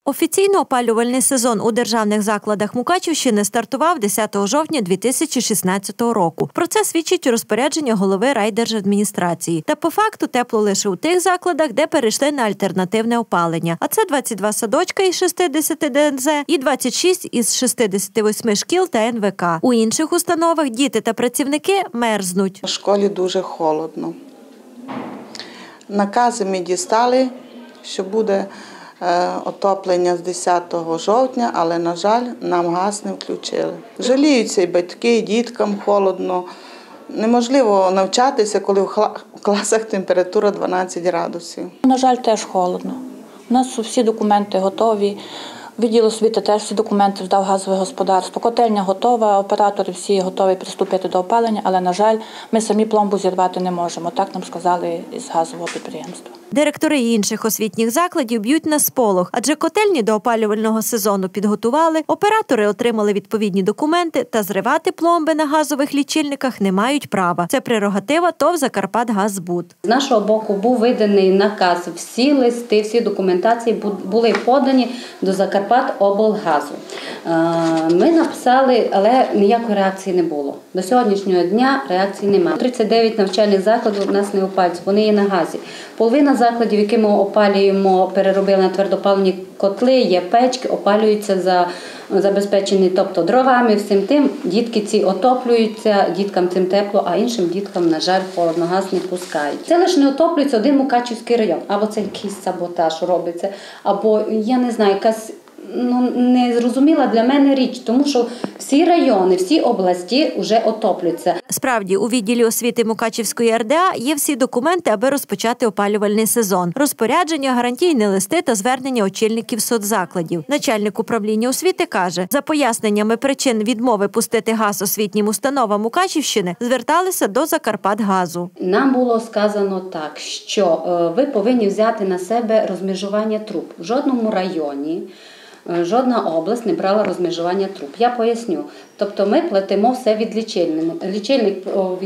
Офіційно опалювальний сезон у державних закладах Мукачівщини стартував 10 жовтня 2016 року. Про це свідчить розпорядження голови райдержадміністрації. Та по факту тепло лише у тих закладах, де перейшли на альтернативне опалення. А це 22 садочка із 60 ДНЗ і 26 із 68 шкіл та НВК. У інших установах діти та працівники мерзнуть. У школі дуже холодно. Накази ми дістали, що буде отоплення з 10 жовтня, але, на жаль, нам газ не включили. Жаліються і батьки, і діткам холодно. Неможливо навчатися, коли в класах температура 12 градусів. На жаль, теж холодно. У нас всі документи готові. Відділ освіти теж всі документи здав газове господарство. Котельня готова, оператори всі готові приступити до опалення, але, на жаль, ми самі пломбу зірвати не можемо. Так нам сказали із газового підприємства. Директори інших освітніх закладів б'ють на сполох, адже котельні до опалювального сезону підготували, оператори отримали відповідні документи та зривати пломби на газових лічильниках не мають права. Це прерогатива ТОВ «Закарпатгаззбут». З нашого боку був виданий наказ, всі листи, всі документації були подані до Закарпатоблгазу. Ми написали, але ніякої реакції не було. До сьогоднішнього дня реакції немає. 39 навчальних закладів у нас не опалюються, вони є на газі. Половина закладів, які ми опалюємо, переробили на твердопаливні котли, є печки, опалюються забезпечені, тобто дровами, всім тим. Дітки ці отоплюються, діткам цим тепло, а іншим діткам, на жаль, холодно, газ не пускають. Це лише не отоплюється один Мукачівський район, або це якийсь саботаж робиться, або, я не знаю, якась незрозуміла для мене річ, тому що всі райони, всі області вже отоплюються. Справді, у відділі освіти Мукачівської РДА є всі документи, аби розпочати опалювальний сезон. Розпорядження, гарантійні листи та звернення очільників соцзакладів. Начальник управління освіти каже, за поясненнями причин відмови пустити газ освітнім установам Мукачівщини зверталися до Закарпатгазу. Нам було сказано так, що ви повинні взяти на себе розмежування труб. В жодному районі жодна область не брала розмежування труб. Я поясню. Тобто ми платимо все від лічильника. Лічильник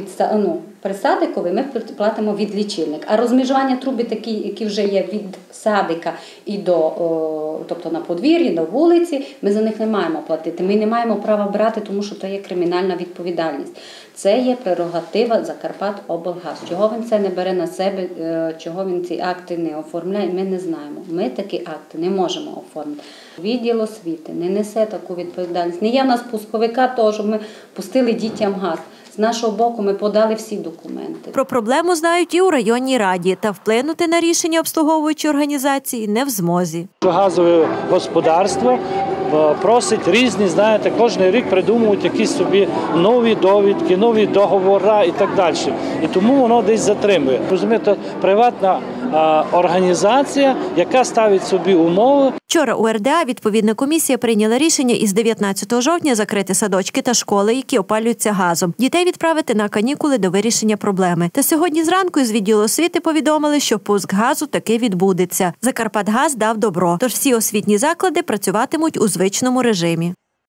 при садикові ми платимо від лічильника. А розмежування труби такі, які вже є від садика і до, тобто на подвір'ї, до вулиці, ми за них не маємо платити. Ми не маємо права брати, тому що це є кримінальна відповідальність. Це є прерогатива Закарпатоблгаз. Чого він це не бере на себе, чого він ці акти не оформляє, ми не знаємо. Ми такі акти не можемо оформити. Відділ освіти не несе таку відповідальність. Не є в нас пусковика того, щоб ми пустили дітям газ. З нашого боку ми подали всі документи. Про проблему знають і у районній раді, та вплинути на рішення обслуговуючої організації не в змозі. Газове господарство просить різні, знаєте, кожен рік придумують якісь собі нові довідки, нові договори і так далі. І тому воно десь затримує. Розумієте, приватна організація, яка ставить собі умови. Вчора у РДА відповідна комісія прийняла рішення із 19 жовтня закрити садочки та школи, які опалюються газом. Дітей відправити на канікули до вирішення проблеми. Та сьогодні зранку із відділу освіти повідомили, що пуск газу таки відбудеться. Закарпатгаз дав добро, тож всі освітні заклади працюватимуть у звичному режимі.